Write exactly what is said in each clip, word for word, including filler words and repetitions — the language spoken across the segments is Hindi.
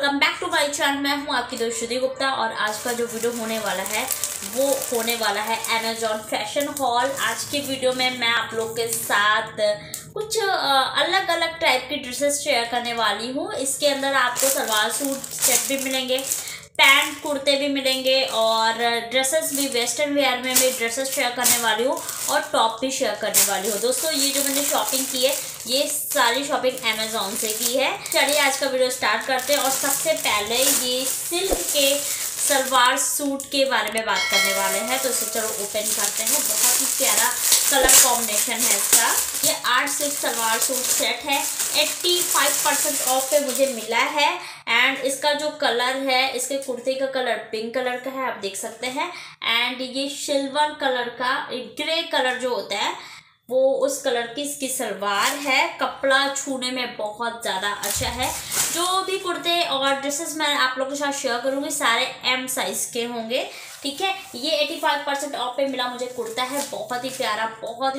Welcome back to my channel. मैं हूं आपकी दोस्त श्रुति गुप्ता और आज का जो वीडियो होने वाला है वो होने वाला है अमेजॉन फैशन हॉल। आज की वीडियो में मैं आप लोग के साथ कुछ अलग अलग टाइप की ड्रेसेस शेयर करने वाली हूं। इसके अंदर आपको सलवार सूट सेट भी मिलेंगे, पैंट कुर्ते भी मिलेंगे और ड्रेसेस भी, वेस्टर्न वेयर में भी ड्रेसेस शेयर करने वाली हूँ और टॉप भी शेयर करने वाली हूँ। दोस्तों ये जो मैंने शॉपिंग की है ये सारी शॉपिंग अमेजोन से की है। चलिए आज का वीडियो स्टार्ट करते हैं और सबसे पहले ये सिल्क के सलवार सूट के बारे में बात करने वाले हैं, तो इसे चलो ओपन करते हैं। बहुत ही प्यारा कलर कॉम्बिनेशन है इसका। ये आठ सिल्क सलवार सूट सेट है, पचासी परसेंट ऑफ पे मुझे मिला है। एंड इसका जो कलर है, इसके कुर्ते का कलर पिंक कलर का है, आप देख सकते हैं। एंड ये सिल्वर कलर का, ग्रे कलर जो होता है वो उस कलर की इसकी सलवार है। कपड़ा छूने में बहुत ज़्यादा अच्छा है। जो भी कुर्ते और ड्रेसेस मैं आप लोगों के साथ शेयर करूँगी सारे एम साइज़ के होंगे, ठीक है। ये पचासी परसेंट ऑफ पे मिला मुझे कुर्ता है, बहुत ही प्यारा, बहुत ही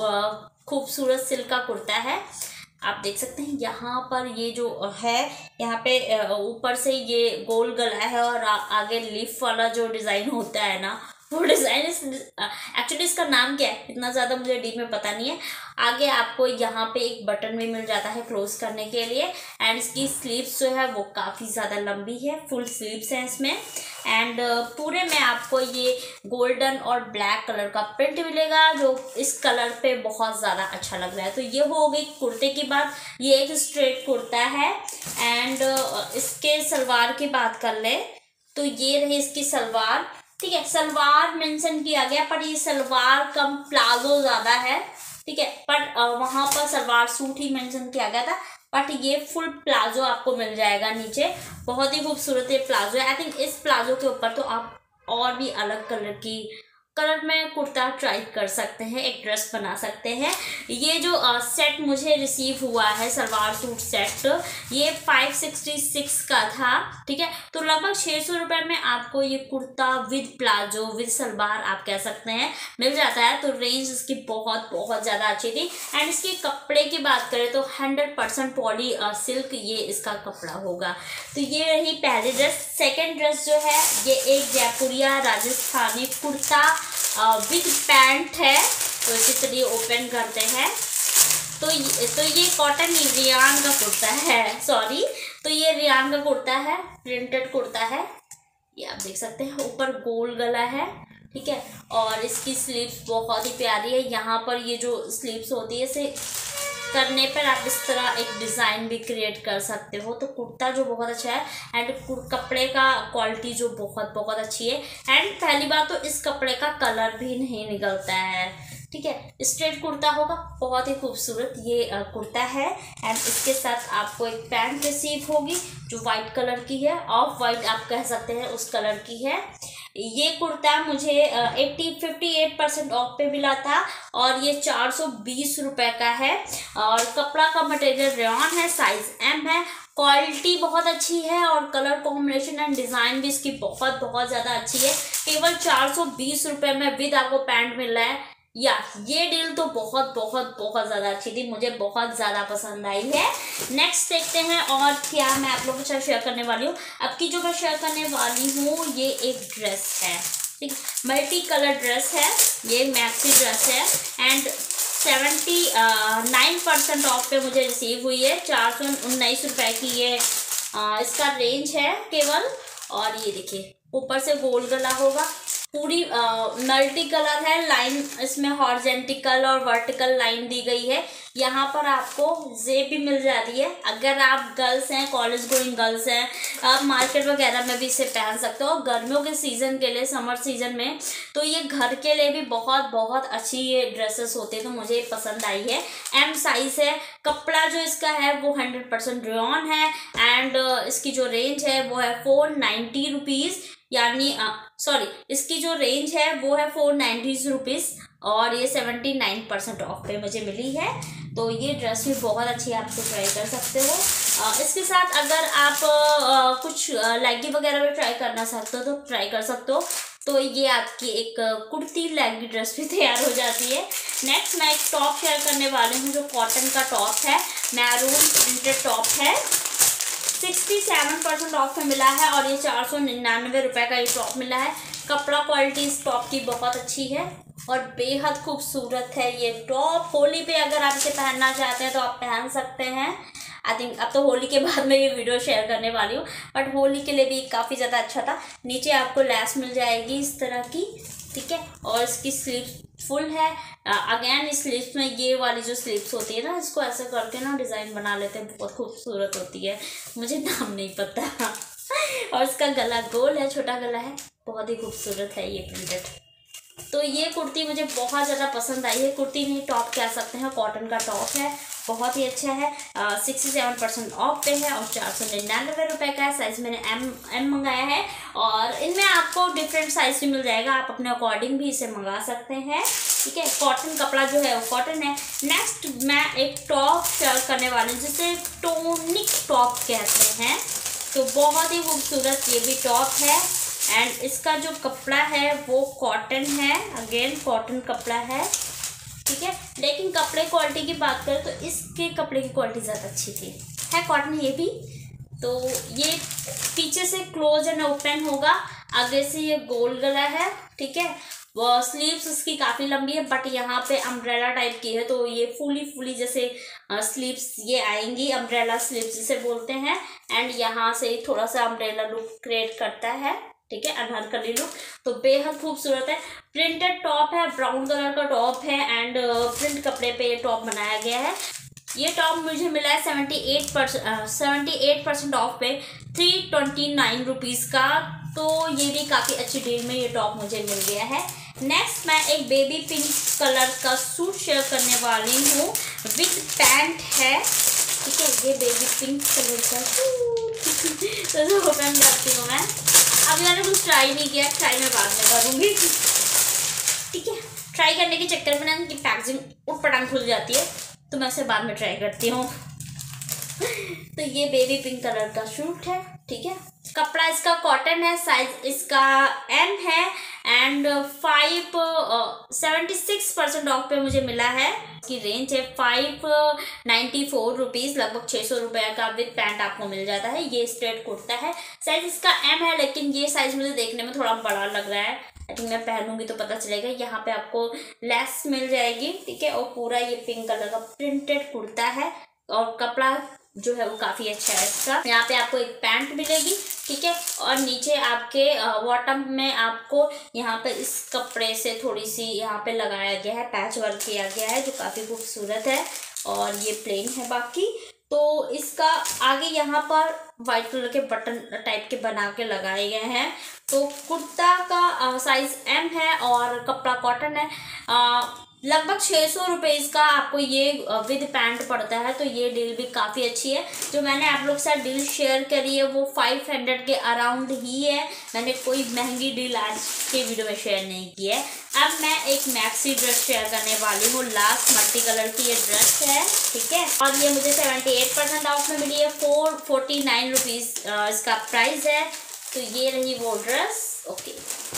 खूबसूरत सिल्क का कुर्ता है। आप देख सकते हैं यहाँ पर ये जो है, यहाँ पे ऊपर से ये गोल गला है और आ, आगे लीफ वाला जो डिज़ाइन होता है ना, वो डिज़ाइन इस एक्चुअली इसका नाम क्या है इतना ज़्यादा मुझे डीप में पता नहीं है। आगे आपको यहाँ पे एक बटन भी मिल जाता है क्लोज करने के लिए। एंड इसकी स्लीव्स जो है वो काफ़ी ज़्यादा लंबी है, फुल स्लीव्स हैं इसमें। एंड पूरे में आपको ये गोल्डन और ब्लैक कलर का प्रिंट मिलेगा जो इस कलर पे बहुत ज़्यादा अच्छा लग रहा है। तो ये हो गई कुर्ते की बात। ये एक स्ट्रेट कुर्ता है। एंड इसके सलवार की बात कर ले तो ये रही इसकी सलवार, ठीक है। सलवार मेंशन किया गया पर ये सलवार कम प्लाजो ज़्यादा है, ठीक है। पर वहाँ पर सलवार सूट ही मेंशन किया गया था, बट ये फुल प्लाजो आपको मिल जाएगा नीचे। बहुत ही खूबसूरत ये प्लाजो है। आई थिंक इस प्लाजो के ऊपर तो आप और भी अलग कलर की कलर में कुर्ता ट्राई कर सकते हैं, एक ड्रेस बना सकते हैं। ये जो आ, सेट मुझे रिसीव हुआ है सलवार सूट सेट, ये पाँच सौ छियासठ का था, ठीक है। तो लगभग छः सौ रुपये में आपको ये kurta with palazzo with salwar आप कह सकते हैं मिल जाता है। तो रेंज इसकी बहुत बहुत ज़्यादा अच्छी थी। एंड इसके कपड़े की बात करें तो हंड्रेड परसेंट पॉली सिल्क ये इसका कपड़ा होगा। तो ये रही पहली ड्रेस। सेकेंड ड्रेस जो है ये एक जयपुरिया राजस्थानी कुर्ता विद पैंट है। तो इसे चलिए ओपन करते हैं। तो ये तो ये कॉटन रियान का कुर्ता है, सॉरी। तो ये रियान का कुर्ता है, प्रिंटेड कुर्ता है, ये आप देख सकते हैं। ऊपर गोल गला है, ठीक है। और इसकी स्लीव्स बहुत ही प्यारी है। यहाँ पर ये जो स्लीव्स होती है इसे करने पर आप इस तरह एक डिज़ाइन भी क्रिएट कर सकते हो। तो कुर्ता जो बहुत अच्छा है एंड कपड़े का क्वालिटी जो बहुत बहुत अच्छी है। एंड पहली बात तो इस कपड़े का कलर भी नहीं निकलता है, ठीक है। स्ट्रेट कुर्ता होगा, बहुत ही खूबसूरत ये कुर्ता है। एंड इसके साथ आपको एक पैंट रिसीव होगी जो वाइट कलर की है, ऑफ वाइट आप कह सकते हैं उस कलर की है। ये कुर्ता मुझे अस्सी अट्ठावन परसेंट ऑफ पे मिला था और ये चार सौ बीस रुपये का है। और कपड़ा का मटेरियल रेयॉन है, साइज एम है, क्वालिटी बहुत अच्छी है और कलर कॉम्बिनेशन एंड डिज़ाइन भी इसकी बहुत बहुत ज़्यादा अच्छी है। केवल चार सौ बीस रुपये में विद आपको पैंट मिल रहा है। या ये डील तो बहुत बहुत बहुत ज़्यादा अच्छी थी, मुझे बहुत ज़्यादा पसंद आई है। नेक्स्ट देखते हैं और क्या मैं आप लोगों के साथ शेयर करने वाली हूँ। अब की जो मैं शेयर करने वाली हूँ ये एक ड्रेस है, ठीक, मल्टी कलर ड्रेस है। ये मैक्सी ड्रेस है and seventy nine percent off पे मुझे रिसीव हुई है। चार सौ उन्नीस रुपये की ये आ, इसका रेंज है केवल। और ये देखिए ऊपर से गोल गला होगा, पूरी मल्टी कलर है। लाइन इसमें हॉरिजॉन्टल और वर्टिकल लाइन दी गई है। यहाँ पर आपको जेब भी मिल जाती है। अगर आप गर्ल्स हैं, कॉलेज गोइंग गर्ल्स हैं, आप मार्केट वगैरह में भी इसे पहन सकते हो। गर्मियों के सीज़न के लिए, समर सीजन में तो ये घर के लिए भी बहुत बहुत अच्छी ये ड्रेसेस होते हैं। तो मुझे पसंद आई है। एम साइज़ है। कपड़ा जो इसका है वो हंड्रेड परसेंट रेयॉन है। एंड इसकी जो रेंज है वो है फोर नाइन्टी रुपीज़, यानी सॉरी इसकी जो रेंज है वो है फोर नाइन्टी रुपीज़ और ये सेवेंटी नाइन परसेंट ऑफ पे मुझे मिली है। तो ये ड्रेस भी बहुत अच्छी है, आप तो ट्राई कर सकते हो। आ, इसके साथ अगर आप आ, कुछ लेगी वगैरह भी ट्राई करना चाहते हो तो ट्राई कर सकते हो। तो ये आपकी एक कुर्ती लेगी ड्रेस भी तैयार हो जाती है। नेक्स्ट मैं एक टॉप शेयर करने वाली हूँ जो कॉटन का टॉप है, मैरून प्रिंटेड टॉप है। सिक्सटी सेवन परसेंट ऑफ में मिला है और ये चार सौ निन्यानवे रुपये का ये टॉप मिला है। कपड़ा क्वालिटी इस टॉप की बहुत अच्छी है और बेहद खूबसूरत है ये टॉप। होली पे अगर आप इसे पहनना चाहते हैं तो आप पहन सकते हैं। आई थिंक अब तो होली के बाद मैं ये वीडियो शेयर करने वाली हूँ, बट होली के लिए भी काफ़ी ज़्यादा अच्छा था। नीचे आपको लेस मिल जाएगी इस तरह की, ठीक है, और इसकी स्लीव्स फुल है। अगेन इस स्लीव्स में ये वाली जो स्लीव्स होती है ना, इसको ऐसे करके ना डिज़ाइन बना लेते हैं, बहुत खूबसूरत होती है, मुझे नाम नहीं पता। और इसका गला गोल है, छोटा गला है, बहुत ही खूबसूरत है ये प्रिंटेड। तो ये कुर्ती मुझे बहुत ज़्यादा पसंद आई है। कुर्ती नहीं, टॉप कह सकते हैं, कॉटन का टॉप है, बहुत ही अच्छा है। सिक्सटी सेवन परसेंट ऑफ पे है और चार सौ निन्यानवे रुपये का है। साइज़ मैंने एम एम मंगाया है और इनमें आपको डिफरेंट साइज़ भी मिल जाएगा, आप अपने अकॉर्डिंग भी इसे मंगा सकते हैं, ठीक है। कॉटन कपड़ा जो है वो कॉटन है। नेक्स्ट मैं एक टॉप शेयर करने वाली हूँ जिसे टोनिक टॉप कहते हैं। तो बहुत ही खूबसूरत ये भी टॉप है एंड इसका जो कपड़ा है वो कॉटन है, अगेन कॉटन कपड़ा है, ठीक है। लेकिन कपड़े क्वालिटी की बात करें तो इसके कपड़े की क्वालिटी ज़्यादा अच्छी थी। है कॉटन ये भी। तो ये पीछे से क्लोज एंड ओपन होगा, आगे से ये गोल गला है, ठीक है। वो स्लीव्स उसकी काफ़ी लंबी है बट यहाँ पे अम्ब्रेला टाइप की है, तो ये फुली फुली जैसे स्लीव्स ये आएंगी, अम्ब्रेला स्लीव्स जिसे बोलते हैं। एंड यहाँ से थोड़ा सा अम्ब्रेला लुक क्रिएट करता है, ठीक है, अनारकली लुक। तो बेहद खूबसूरत है। प्रिंटेड टॉप है, ब्राउन कलर का टॉप है एंड प्रिंट कपड़े पे ये टॉप बनाया गया है। ये टॉप मुझे मिला है seventy eight percent seventy eight percent off पे थ्री ट्वेंटी नाइन रुपीज़ का। तो ये भी काफ़ी अच्छी डील में ये टॉप मुझे मिल गया है। नेक्स्ट मैं एक बेबी पिंक कलर का सूट शेयर करने वाली हूँ, विद पैंट है, ठीक है। ये बेबी पिंक कलर का सूट तो ओपन करती हूँ मैं। अभी मैंने कुछ ट्राई नहीं किया, ट्राई मैं बाद में करूँगी, ठीक है। ट्राई करने के चक्कर में ना इनकी पैकेजिंग उठ पटांग खुल जाती है, तो मैं इसे बाद में ट्राई करती हूँ। तो ये बेबी पिंक कलर का सूट है, ठीक है। कपड़ा इसका कॉटन है, साइज इसका एम है and five seventy six percent off पे मुझे मिला है। इसकी रेंज है फाइव नाइन्टी फोर रुपीज़, लगभग छः सौ रुपये का विद पैंट आपको मिल जाता है। ये स्ट्रेट कुर्ता है, साइज इसका एम है, लेकिन ये साइज मुझे देखने में थोड़ा बड़ा लग रहा है। आई थिंक मैं पहनूंगी तो पता चलेगा। यहाँ पे आपको लेस मिल जाएगी, ठीक है। और पूरा ये पिंक कलर का प्रिंटेड कुर्ता है और कपड़ा जो है वो काफ़ी अच्छा है इसका। यहाँ पे आपको एक पैंट मिलेगी, ठीक है। और नीचे आपके बॉटम में आपको यहाँ पे इस कपड़े से थोड़ी सी यहाँ पे लगाया गया है, पैच वर्क किया गया है जो काफ़ी खूबसूरत है और ये प्लेन है बाकी। तो इसका आगे यहाँ पर वाइट कलर के बटन टाइप के बना के लगाए गए हैं। तो कुर्ता का साइज़ एम है और कपड़ा कॉटन है। आ, लगभग छः सौ रुपये इसका आपको ये विद पैंट पड़ता है। तो ये डील भी काफ़ी अच्छी है। जो मैंने आप लोग के साथ डील शेयर करी है वो फाइव हंड्रेड के अराउंड ही है। मैंने कोई महंगी डील आज के वीडियो में शेयर नहीं की है। अब मैं एक मैक्सी ड्रेस शेयर करने वाली हूँ। लास्ट मल्टी कलर की ये ड्रेस है, ठीक है। और ये मुझे सेवेंटी एट परसेंट ऑफ में मिली है। फोर फोर्टी नाइन रुपीज़ इसका प्राइस है। तो ये रही वो ड्रेस, ओके।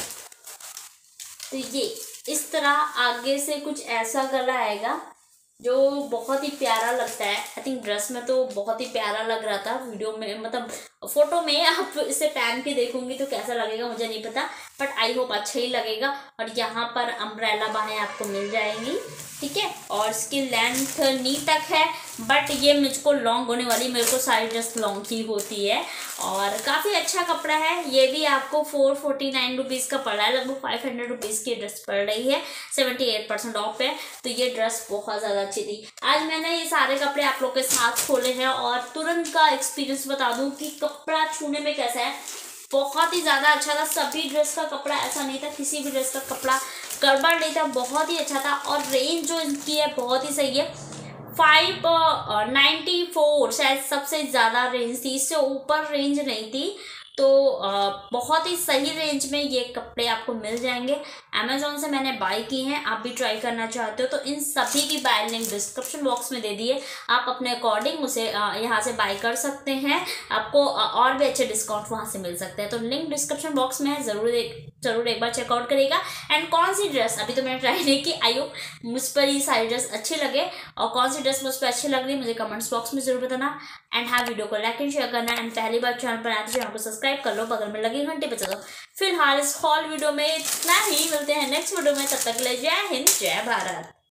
तो ये इस तरह आगे से कुछ ऐसा गला आएगा जो बहुत ही प्यारा लगता है। आई थिंक ड्रेस में तो बहुत ही प्यारा लग रहा था, वीडियो में मतलब फोटो में आप इसे पहन के देखूंगी तो कैसा लगेगा मुझे नहीं पता, बट आई होप अच्छा ही लगेगा। और यहाँ पर अम्ब्रेला बाहें आपको मिल जाएंगी, ठीक है। और इसकी लेंथ नी तक है, बट ये मुझको लॉन्ग होने वाली, मेरे को सारी ड्रेस लॉन्ग ही होती है। और काफ़ी अच्छा कपड़ा है। ये भी आपको फोर फोर्टी नाइन रुपीज़ का पड़ रहा है, लगभग फाइव हंड्रेड रुपीज़ की ड्रेस पड़ रही है। सेवेंटी एट परसेंट ऑफ है। तो ये ड्रेस बहुत ज़्यादा अच्छी थी। आज मैंने ये सारे कपड़े आप लोग के साथ खोले हैं और तुरंत का एक्सपीरियंस बता दूँ कि कपड़ा छूने में कैसा है। बहुत ही ज़्यादा अच्छा था। सभी ड्रेस का कपड़ा ऐसा नहीं था, किसी भी ड्रेस का कपड़ा गड़बड़ नहीं था, बहुत ही अच्छा था। और रेंज जो इनकी है बहुत ही सही है। फाइव नाइन्टी फोर शायद सबसे ज़्यादा रेंज थी, इससे ऊपर रेंज नहीं थी। तो uh, बहुत ही सही रेंज में ये कपड़े आपको मिल जाएंगे। अमेजोन से मैंने बाय की हैं, आप भी ट्राई करना चाहते हो तो इन सभी की बाय लिंक डिस्क्रिप्शन बॉक्स में दे दिए, आप अपने अकॉर्डिंग उसे यहाँ से बाय कर सकते हैं, आपको और भी अच्छे डिस्काउंट वहाँ से मिल सकते हैं। तो लिंक डिस्क्रिप्शन बॉक्स में है, ज़रूर एक जरूर एक बार चेकआउट करेगा। एंड कौन सी ड्रेस, अभी तो मैंने ट्राई नहीं की, आई होप मुझ पर ये सारी ड्रेस अच्छी लगे, और कौन सी ड्रेस मुझ पर अच्छी लग रही है मुझे कमेंट्स बॉक्स में जरूर बताना। एंड हाँ, वीडियो को लाइक एंड शेयर करना, एंड पहली बार चैनल पर आए तो चैनल को सब्सक्राइब कर लो, बगल में लगी घंटे पे चलो। फिलहाल इस हॉल वीडियो में इतना ही, मिलते हैं नेक्स्ट वीडियो में, तब तक के लिए जय हिंद जय भारत।